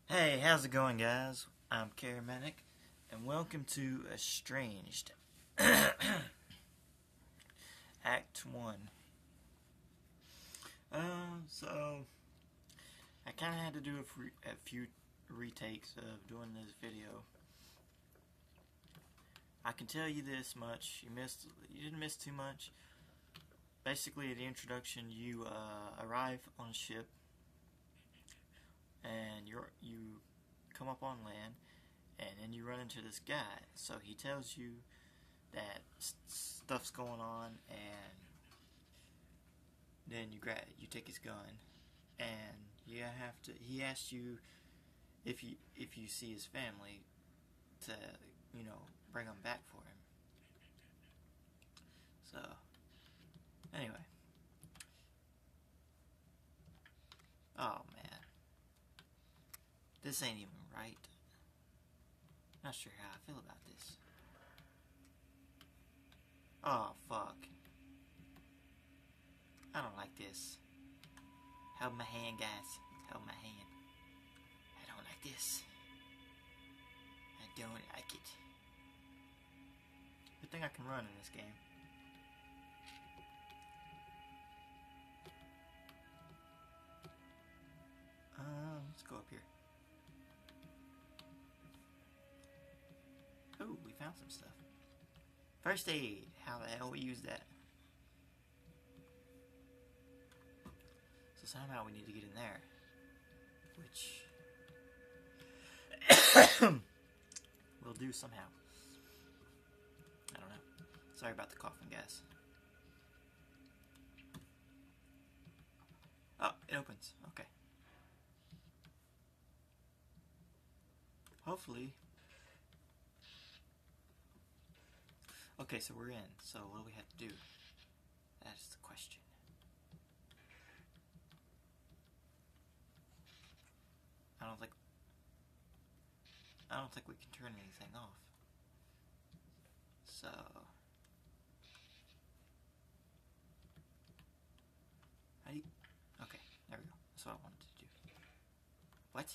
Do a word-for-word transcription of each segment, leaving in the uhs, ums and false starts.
Hey, how's it going, guys? I'm Karamanic, and welcome to Estranged, Act one. Um, so, I kind of had to do a, free, a few retakes of doing this video. I can tell you this much, you missed, you didn't miss too much. Basically, at the introduction, you uh, arrive on a ship, and you're, you come up on land, and then you run into this guy. So he tells you that stuff's going on, and then you grab, you take his gun, and you have to. He asks you if you if you see his family to, you know, bring them back for him. So anyway, oh man, this ain't even right. Not sure how I feel about this. Oh fuck. I don't like this. Hold my hand, guys. Hold my hand. I don't like this. I don't like it. Good thing I can run in this game. Um, let's go up here. Ooh, we found some stuff. First aid. How the hell we use that? So somehow we need to get in there. Which we'll do somehow. I don't know. Sorry about the coughing, guys. Oh, it opens. Okay. Hopefully. Okay, so we're in. So what do we have to do? That's the question. I don't think I don't think we can turn anything off. So how do you, okay, there we go. That's what I wanted to do. What?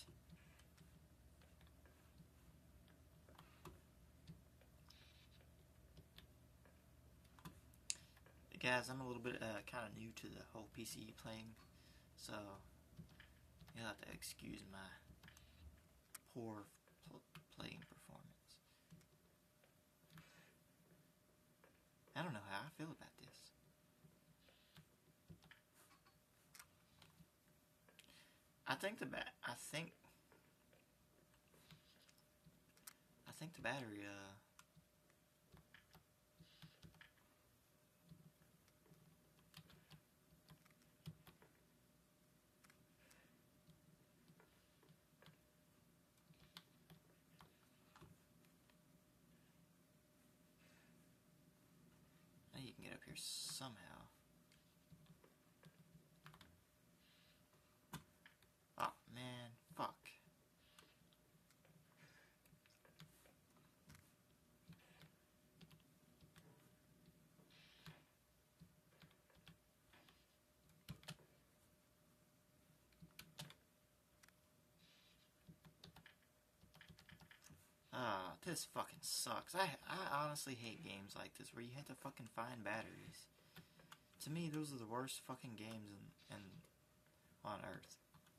Guys, I'm a little bit uh, kind of new to the whole P C playing, so you'll have to excuse my poor pl playing performance. I don't know how I feel about this. I think the ba I think I think the battery uh I think you can get up here somehow. Oh man, fuck. Ah, this fucking sucks. I I honestly hate games like this where you have to fucking find batteries. To me, those are the worst fucking games in, in on Earth.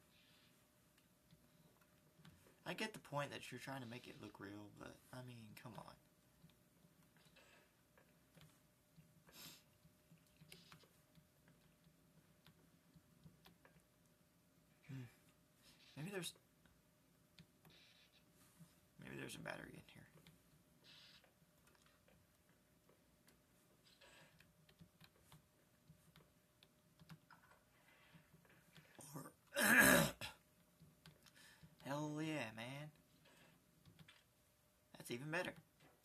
I get the point that you're trying to make it look real, but I mean, come on. Hmm. Maybe there's maybe there's a battery in here. Hell yeah, man. That's even better.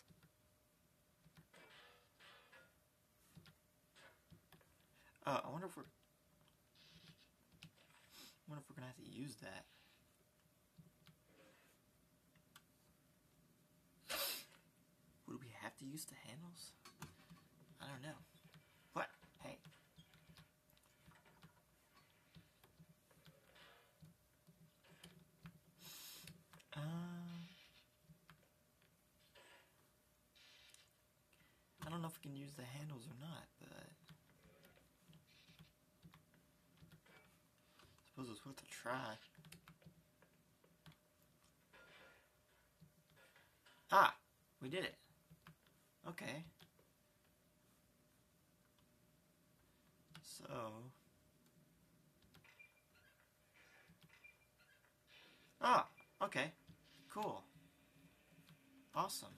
Uh, I wonder if we're... I wonder if we're gonna have to use that. Would we have to use the handles? I don't know. What? Hey. can use the handles or not, but I suppose it's worth a try. Ah! We did it. Okay. So... Ah! Okay. Cool. Awesome.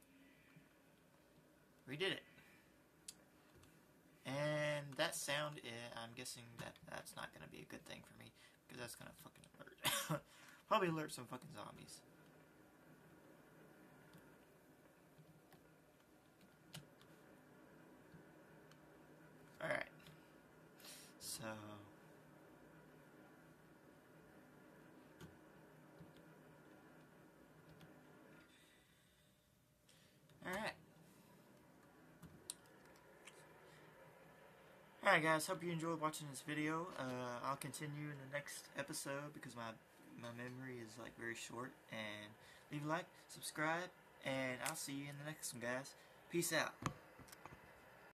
We did it. And that sound, uh, I'm guessing that that's not going to be a good thing for me, because that's going to fucking alert. Probably alert some fucking zombies. Alright. So... Alright. Alright guys, hope you enjoyed watching this video. Uh, I'll continue in the next episode because my, my memory is like very short. And leave a like, subscribe, and I'll see you in the next one guys. Peace out.